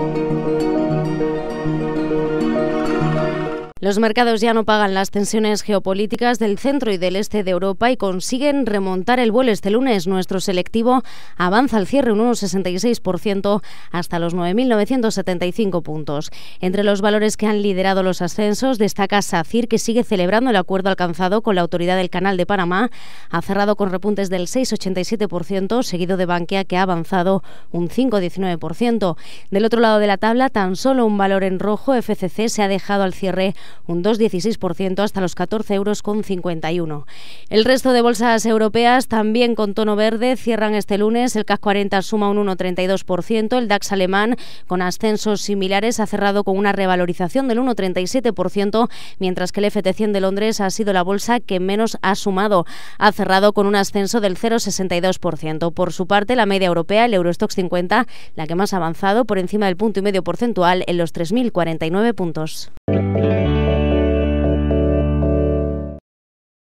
Los mercados ya no pagan las tensiones geopolíticas del centro y del este de Europa y consiguen remontar el vuelo este lunes. Nuestro selectivo avanza al cierre un 1,66% hasta los 9.975 puntos. Entre los valores que han liderado los ascensos destaca SACIR, que sigue celebrando el acuerdo alcanzado con la autoridad del Canal de Panamá. Ha cerrado con repuntes del 6,87%, seguido de Bankia, que ha avanzado un 5,19%. Del otro lado de la tabla, tan solo un valor en rojo, FCC, se ha dejado al cierre un 2,16% hasta los 14,51 €. El resto de bolsas europeas también con tono verde cierran este lunes. El CAC 40 suma un 1,32%. El DAX alemán, con ascensos similares, ha cerrado con una revalorización del 1,37%, mientras que el FT100 de Londres ha sido la bolsa que menos ha sumado. Ha cerrado con un ascenso del 0,62%. Por su parte, la media europea, el Eurostoxx 50, la que más ha avanzado, por encima del 1,5 punto porcentual en los 3.049 puntos.